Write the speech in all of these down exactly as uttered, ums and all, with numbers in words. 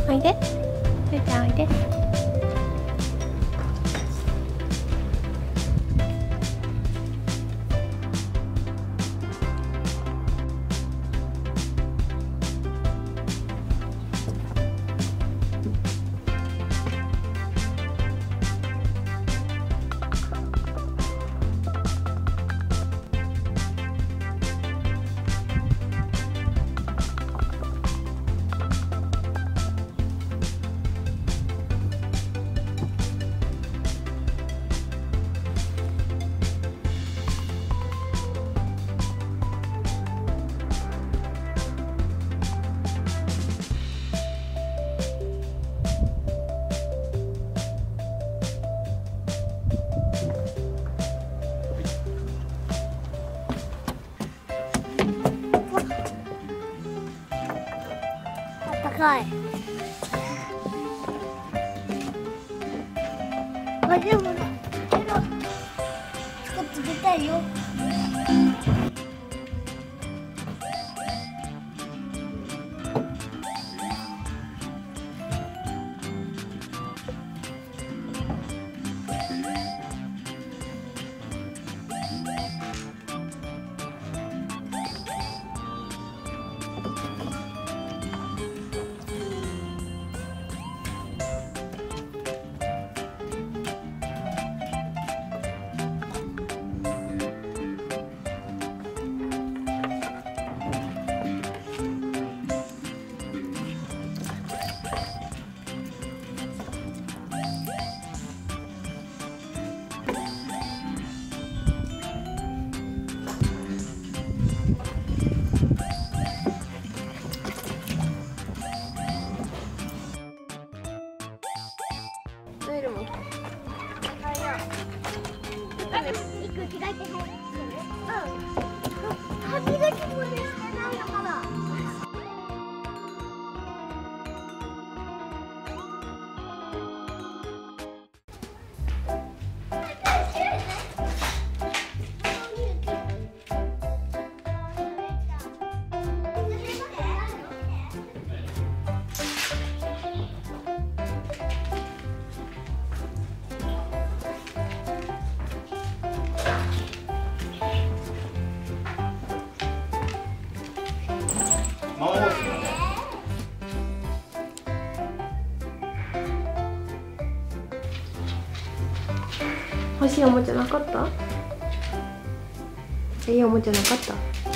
おいで、ふーちゃんおいで。 高い。あ、でもね、けど、ちょっと冷たいよ。 トイレも。 行く開いてない。うん。歯磨きもね、してないよまだ。 欲しいおもちゃなかった？いいおもちゃなかった？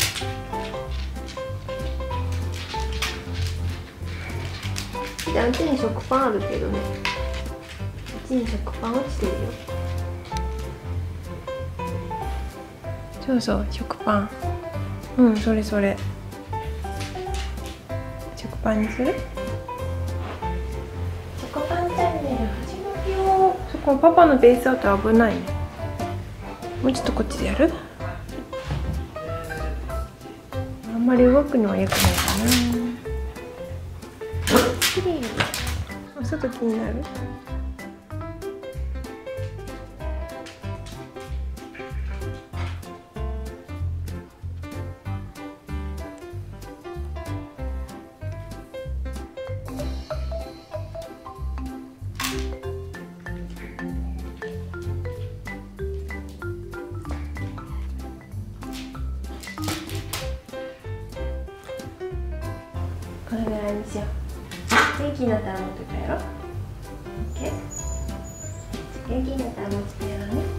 じゃあうちに食パンあるけどね。うちに食パン落ちてるよ。そうそう食パン。うんそれそれ。食パンにする？食パンチャンネル始まるよ。そこパパのベースアウト危ないね。もうちょっとこっちでやる？あんまり動くのは良くないかな。きれい。お外気になる？このぐらいにしよう。元気になったら持って帰ろう。オッケー。元気になったら持って帰ろうね。